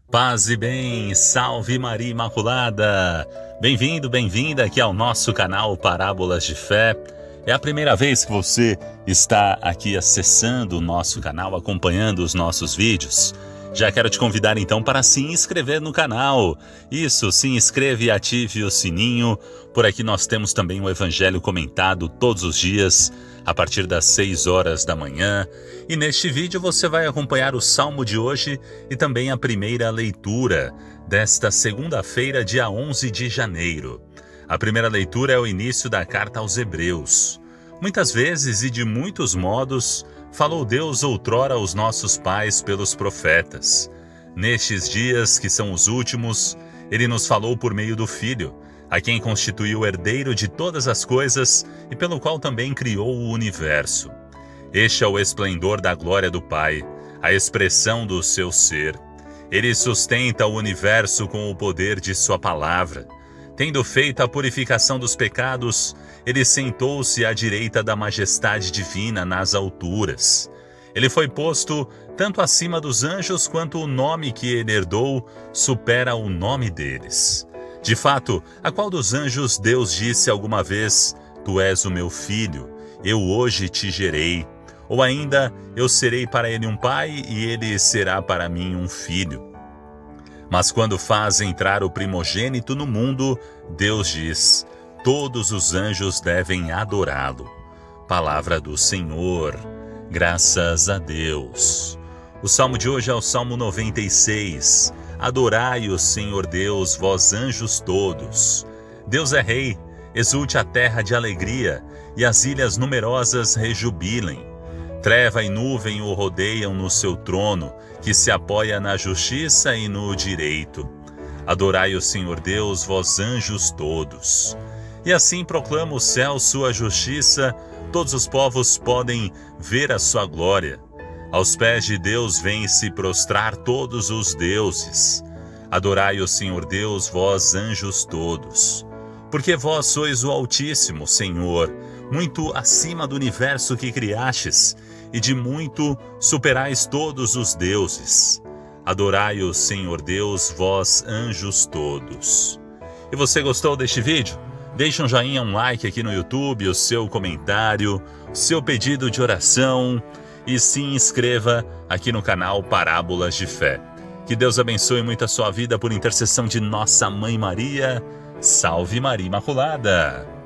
Paz e bem, salve Maria Imaculada! Bem-vindo, bem-vinda aqui ao nosso canal Parábolas de Fé. É a primeira vez que você está aqui acessando o nosso canal, acompanhando os nossos vídeos. Já quero te convidar então para se inscrever no canal. Isso, se inscreve e ative o sininho. Por aqui nós temos também o Evangelho comentado todos os dias, a partir das 6 horas da manhã. E neste vídeo você vai acompanhar o Salmo de hoje e também a primeira leitura desta segunda-feira, dia 11 de janeiro. A primeira leitura é o início da carta aos Hebreus. Muitas vezes e de muitos modos, falou Deus outrora aos nossos pais pelos profetas. Nestes dias, que são os últimos, Ele nos falou por meio do Filho, a quem constituiu herdeiro de todas as coisas e pelo qual também criou o universo. Este é o esplendor da glória do Pai, a expressão do seu ser. Ele sustenta o universo com o poder de sua palavra. Tendo feito a purificação dos pecados, ele sentou-se à direita da majestade divina nas alturas. Ele foi posto tanto acima dos anjos quanto o nome que ele herdou supera o nome deles. De fato, a qual dos anjos Deus disse alguma vez: "Tu és o meu filho, eu hoje te gerei"? Ou ainda: "Eu serei para ele um pai e ele será para mim um filho"? Mas quando faz entrar o primogênito no mundo, Deus diz: "Todos os anjos devem adorá-lo". Palavra do Senhor. Graças a Deus. O salmo de hoje é o Salmo 96. Adorai o Senhor Deus, vós anjos todos. Deus é rei, exulte a terra de alegria, e as ilhas numerosas rejubilem. Treva e nuvem o rodeiam no seu trono, que se apoia na justiça e no direito. Adorai o Senhor Deus, vós anjos todos. E assim proclama o céu sua justiça, todos os povos podem ver a sua glória. Aos pés de Deus vêm se prostrar todos os deuses. Adorai o Senhor Deus, vós anjos todos. Porque vós sois o Altíssimo, Senhor, muito acima do universo que criastes, e de muito superais todos os deuses. Adorai o Senhor Deus, vós anjos todos. E você gostou deste vídeo? Deixe um joinha, um like aqui no YouTube, o seu comentário, o seu pedido de oração e se inscreva aqui no canal Parábolas de Fé. Que Deus abençoe muito a sua vida por intercessão de Nossa Mãe Maria. Salve Maria Imaculada!